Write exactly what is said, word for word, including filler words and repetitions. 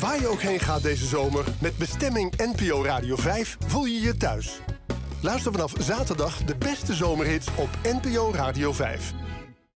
Waar je ook heen gaat deze zomer, met bestemming N P O Radio vijf voel je je thuis. Luister vanaf zaterdag de beste zomerhits op N P O Radio vijf.